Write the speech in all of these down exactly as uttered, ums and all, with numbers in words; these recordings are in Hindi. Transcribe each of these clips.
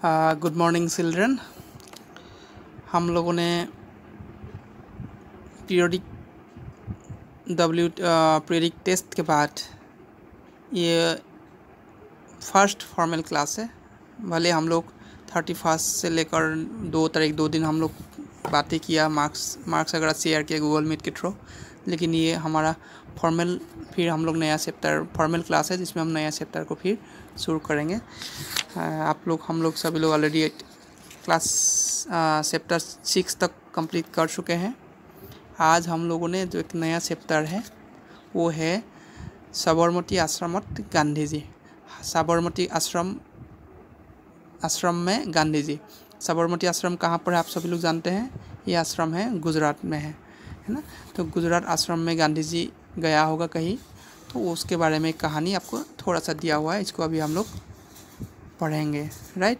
Good morning children. हम लोगों ने पीरियोडिक डब्ल्यू पीरियोडिक टेस्ट के बाद ये फर्स्ट फॉर्मल क्लास है। भले हम लोग थर्टी फर्स्ट से लेकर दो तारीख दो दिन हम लोग बातें किया, मार्क्स मार्क्स वगैरह शेयर किया गूगल मीट के थ्रू, लेकिन ये हमारा फॉर्मल फिर हम लोग नया चैप्टर फॉर्मल क्लास है जिसमें हम नया चैप्टर को फिर शुरू करेंगे। आप लोग हम लोग सभी लोग ऑलरेडी क्लास चैप्टर सिक्स तक कंप्लीट कर चुके हैं। आज हम लोगों ने जो एक नया चैप्टर है वो है साबरमती आश्रमत गांधी जी। साबरमती आश्रम आश्रम में गांधी जी। साबरमती आश्रम कहाँ पर है आप सभी लोग जानते हैं। ये आश्रम है गुजरात में है है ना। तो गुजरात आश्रम में गांधी जी गया होगा कहीं, तो उसके बारे में कहानी आपको थोड़ा सा दिया हुआ है, इसको अभी हम लोग पढ़ेंगे। राइट,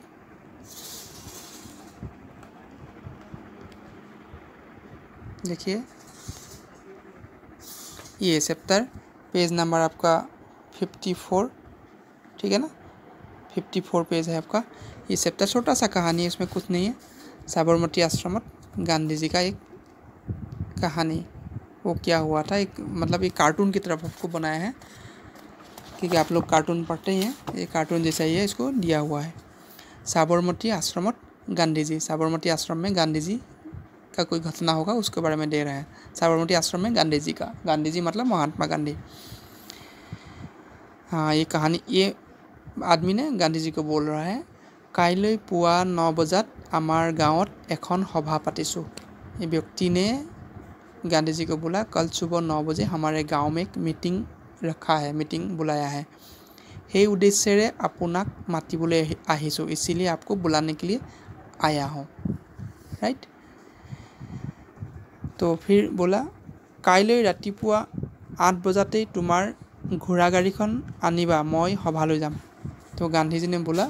देखिए ये चैप्टर पेज नंबर आपका फिफ्टी फोर, ठीक है ना, फिफ्टी फोर पेज है आपका। ये चैप्टर छोटा सा कहानी है, इसमें कुछ नहीं है। साबरमती आश्रम गांधी जी का एक कहानी, वो क्या हुआ था, एक मतलब एक कार्टून की तरफ आपको बनाया है, क्योंकि आप लोग कार्टून पढ़ते हैं, ये कार्टून जैसा ही है, इसको दिया हुआ है। साबरमती आश्रम गांधी जी। साबरमती आश्रम में गांधी जी का कोई घटना होगा उसके बारे में दे रहे हैं। साबरमती आश्रम में गांधी जी का, गांधी जी मतलब महात्मा गांधी। हाँ, ये कहानी ये आदमी ने गांधी जी को बोल रहा है, काइলৈ पुआ नौ बजात आमार गाँवत एखन सभा पातिছোঁ। ये व्यक्ति ने गांधी जी को बोला कल सुबह नौ बजे हमारे गांव में एक मीटिंग रखा है, मीटिंग बुलाया है। हे उद्देश्य आपनाक मातिबले आहिছোঁ, इसीलिए आपको बुलाने के लिए आया हूँ। राइट, तो फिर बोला काइলৈ रातिपुआ आठ बजाते तुम्हार घोड़ा गाड़ीखन आनिबा, मैं सभाলৈ जाम। तो गांधी जी ने बोला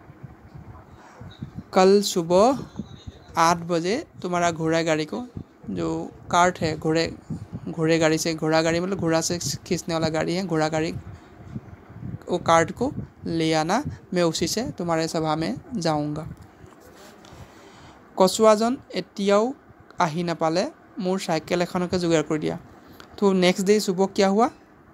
कल सुबह आठ बजे तुम्हारा घोड़ा गाड़ी को, जो कार्ट है घोड़े घोड़े गाड़ी से, घोड़ा गाड़ी मतलब घोड़ा से खींचने वाला गाड़ी है, घोड़ा गाड़ी, वो कार्ट को ले आना, मैं उसी से तुम्हारे सभा में जाऊंगा। कछुआजन एतियाओ आही नापाले, मोर साइकेल एखनके जोगाड़ कर दिया। तो नेक्स्ट डे सुबह क्या हुआ,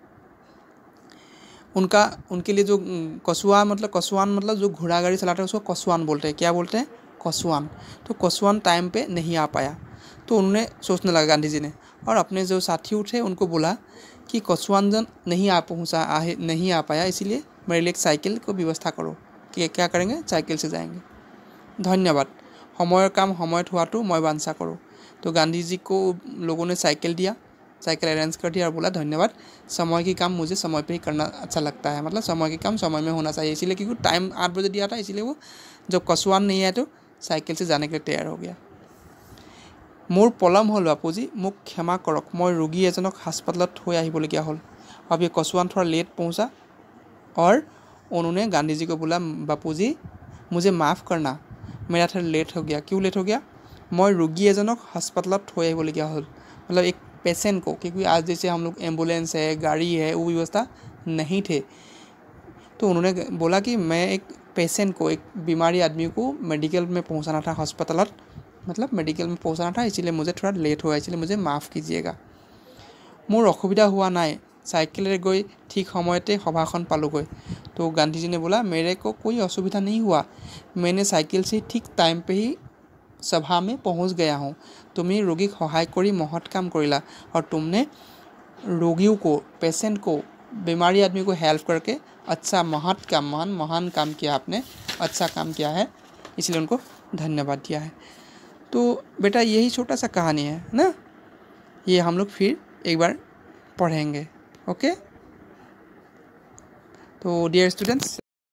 उनका उनके लिए जो कछुआ मतलब कछुआन मतलब जो घोड़ा गाड़ी चलाते हैं उसको कछुआन बोलते हैं। क्या बोलते हैं? कछुआन। तो कछुआन टाइम पे नहीं आ पाया, तो उन्होंने सोचने लगा गांधी जी ने, और अपने जो साथी थे उनको बोला कि कछुआन जन नहीं आ पहुँचा आ नहीं आ पाया, इसीलिए मेरे लिए एक साइकिल को व्यवस्था करो। कि क्या करेंगे? साइकिल से जाएंगे। धन्यवाद, समयर काम समयत हुआतो मैं बांछा करूँ। तो गांधी जी को लोगों ने साइकिल दिया, साइकिल अरेंज कर दिया और बोला धन्यवाद, समय की काम मुझे समय पे ही करना अच्छा लगता है, मतलब समय की काम समय में होना चाहिए। इसीलिए क्योंकि टाइम आठ बजे दिया था, इसीलिए वो जब कछुआन नहीं आया तो साइकिल से जाने के लिए तैयार हो गया। मोर पलम हल बापूजी, मुझ क्षमा करक, मैं रोगी एजनक हस्पतालत हो आहिबलगिया हल। अब ये कछुआन थोड़ा लेट पहुँचा और उन्होंने गांधी जी को बोला बापूजी मुझे माफ़ करना, मेरा थोड़ा लेट हो गया। क्यों लेट हो गया? मैं रोगी एजनक हस्पतालत हो आहिबलगिया हल, मतलब एक पेशेंट को, क्योंकि आज जैसे हम लोग एम्बुलेंस है, गाड़ी है, वो व्यवस्था नहीं थे, तो उन्होंने बोला कि मैं एक पेशेंट को, एक बीमारी आदमी को मेडिकल में पहुंचाना था, हस्पताल मतलब मेडिकल में पहुंचाना था, इसीलिए मुझे थोड़ा लेट हुआ, इसलिए मुझे माफ़ कीजिएगा। मोर असुविधा हुआ नाय, साइकिलें गई ठीक समयते सभाखन पालूगै। तो गांधी जी ने बोला मेरे को कोई असुविधा नहीं हुआ, मैंने साइकिल से ठीक टाइम पे ही सभा में पहुंच गया हूँ। तुम्हें रोगी सहाय करी महत् काम करिला, और तुमने रोगियों को, पेशेंट को, बीमारी आदमी को हेल्प करके अच्छा महत् काम, महान महान काम किया, आपने अच्छा काम किया है, इसलिए उनको धन्यवाद दिया है। तो बेटा यही छोटा सा कहानी है ना, ये हम लोग फिर एक बार पढ़ेंगे। ओके, तो डियर स्टूडेंट्स,